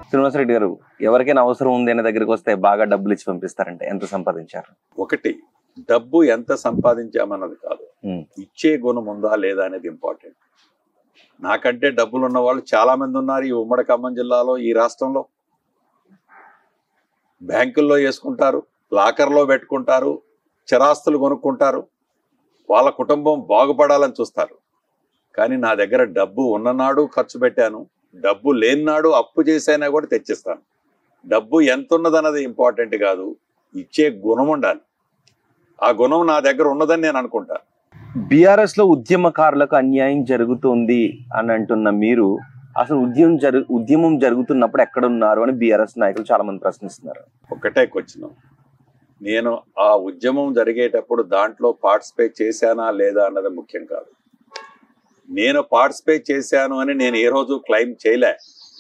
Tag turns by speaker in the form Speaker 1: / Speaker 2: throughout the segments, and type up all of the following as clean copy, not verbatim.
Speaker 1: శ్రీనివాసరెడ్డి గారు, ఎవరికైనా అవసరం ఉంది అనే దగ్గరికి వస్తే బాగా డబ్బులు ఇచ్చి పంపిస్తారంటే ఎంత సంపాదించారు?
Speaker 2: ఒకటి, డబ్బు ఎంత సంపాదించామన్నది కాదు, ఇచ్చే గుణం ఉందా లేదా అనేది ఇంపార్టెంట్. నాకంటే డబ్బులు ఉన్న వాళ్ళు చాలా మంది ఉన్నారు ఈ ఉమ్మడి ఖమ్మం జిల్లాలో, ఈ రాష్ట్రంలో. బ్యాంకుల్లో వేసుకుంటారు, లాకర్లో పెట్టుకుంటారు, చిరాస్తులు కొనుక్కుంటారు, వాళ్ళ కుటుంబం బాగుపడాలని చూస్తారు. కానీ నా దగ్గర డబ్బు ఉన్ననాడు ఖర్చు పెట్టాను, డబ్బు లేనినాడు అప్పు చేసైనా కూడా తెచ్చిస్తాను. డబ్బు ఎంత ఉన్నదన్నది ఇంపార్టెంట్ కాదు, ఇచ్చే గుణం ఉండాలి. ఆ గుణం నా దగ్గర ఉన్నదని నేను అనుకుంటా.
Speaker 1: బీఆర్ఎస్ లో ఉద్యమకారులకు అన్యాయం జరుగుతుంది అని అంటున్న మీరు అసలు ఉద్యమం జరుగుతున్నప్పుడు ఎక్కడ ఉన్నారు అని బీఆర్ఎస్ నాయకులు చాలా మంది ప్రశ్నిస్తున్నారు.
Speaker 2: ఒకటే క్వశ్చన్, నేను ఆ ఉద్యమం జరిగేటప్పుడు దాంట్లో పార్టిసిపేట్ చేశానా లేదా అన్నది ముఖ్యం కాదు. నేను పార్టిసిపేట్ చేశాను అని నేను ఏ రోజు క్లెయిమ్ చేయలే.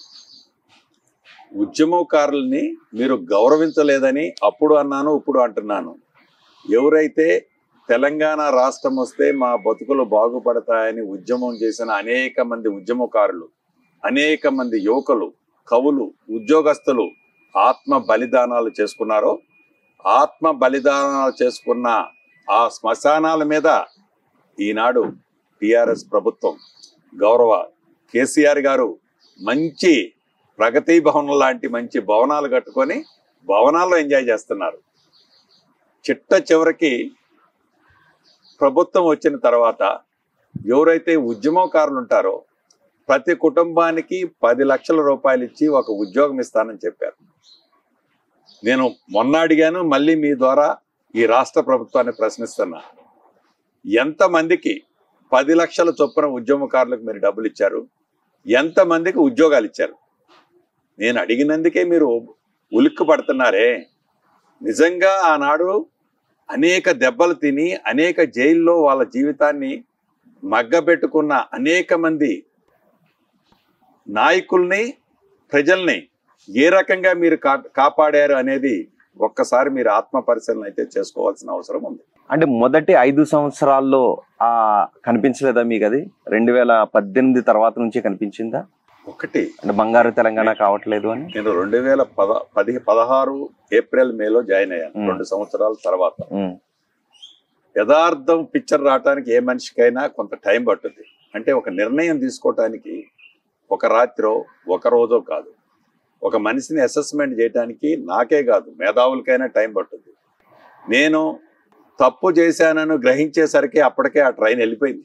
Speaker 2: ఉద్యమకారుల్ని మీరు గౌరవించలేదని అప్పుడు అన్నాను, ఇప్పుడు అంటున్నాను. ఎవరైతే తెలంగాణ రాష్ట్రం వస్తే మా బతుకులు బాగుపడతాయని ఉద్యమం చేసిన అనేక మంది ఉద్యమకారులు, అనేక మంది యువకులు, కవులు, ఉద్యోగస్తులు ఆత్మ బలిదానాలు చేసుకున్నారో, ఆత్మ బలిదానాలు చేసుకున్న ఆ శ్మశానాల మీద ఈనాడు టిఆర్ఎస్ ప్రభుత్వం, గౌరవ కేసీఆర్ గారు మంచి ప్రగతి భవనం లాంటి మంచి భవనాలు కట్టుకొని భవనాల్లో ఎంజాయ్ చేస్తున్నారు. చిట్ట చివరికి ప్రభుత్వం వచ్చిన తర్వాత ఎవరైతే ఉద్యమకారులు ఉంటారో ప్రతి కుటుంబానికి 10 లక్షల రూపాయలు ఇచ్చి ఒక ఉద్యోగం ఇస్తానని చెప్పారు. నేను మొన్న అడిగాను, మళ్ళీ మీ ద్వారా ఈ రాష్ట్ర ప్రభుత్వాన్ని ప్రశ్నిస్తున్నా. ఎంతమందికి 10 లక్షల చొప్పున ఉద్యమకారులకు మీరు డబ్బులు ఇచ్చారు? ఎంతమందికి ఉద్యోగాలు ఇచ్చారు? నేను అడిగినందుకే మీరు ఉలిక్కి పడుతున్నారే. నిజంగా ఆనాడు అనేక దెబ్బలు తిని అనేక జైల్లో వాళ్ళ జీవితాన్ని మగ్గబెట్టుకున్న అనేక మంది నాయకుల్ని, ప్రజల్ని ఏ రకంగా మీరు కాపాడారు అనేది ఒక్కసారి మీరు ఆత్మ పరిశీలన అయితే చేసుకోవాల్సిన అవసరం ఉంది.
Speaker 1: అంటే మొదటి 5 సంవత్సరాల్లో కనిపించలేదా మీకు? అది 2018 తర్వాత నుంచి కనిపించిందా?
Speaker 2: ఒకటి,
Speaker 1: అంటే బంగారు తెలంగాణ కావట్లేదు అని.
Speaker 2: నేను 2016 ఏప్రిల్ మేలో జాయిన్ అయ్యాను, 2 సంవత్సరాల తర్వాత. యథార్థం పిక్చర్ రావడానికి ఏ మనిషికైనా కొంత టైం పట్టుద్ది. అంటే ఒక నిర్ణయం తీసుకోవటానికి ఒక రాత్రో ఒక రోజో కాదు, ఒక మనిషిని అసెస్మెంట్ చేయడానికి నాకే కాదు మేధావులకైనా టైం పట్టుద్ది. నేను తప్పు చేశానని గ్రహించేసరికి అప్పటికే ఆ ట్రైన్ వెళ్ళిపోయింది.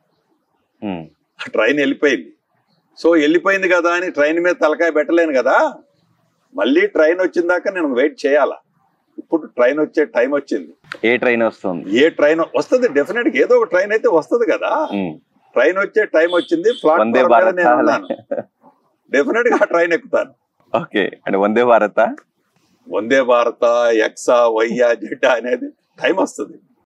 Speaker 2: సో వెళ్ళిపోయింది కదా అని ట్రైన్ మీద తలకాయ పెట్టలేను కదా, మళ్ళీ ట్రైన్ వచ్చిన దాకా నేను వెయిట్ చేయాలా. ఇప్పుడు ట్రైన్ వచ్చే టైం వచ్చింది.
Speaker 1: ఏ ట్రైన్ వస్తుంది?
Speaker 2: ఏ ట్రైన్ వస్తుంది? డెఫినెట్ గా ఏదో ఒక ట్రైన్ అయితే వస్తుంది కదా. ట్రైన్ వచ్చే టైం వచ్చింది, ప్లాట్ఫామ్ మీద నేను ఉన్నాను, డెఫినెట్ గా ట్రైన్ ఎక్కుతాను.
Speaker 1: ఓకే, అంటే వందే భారత
Speaker 2: ఎక్సా వైయా జెటా అనేది టైం వస్తుంది.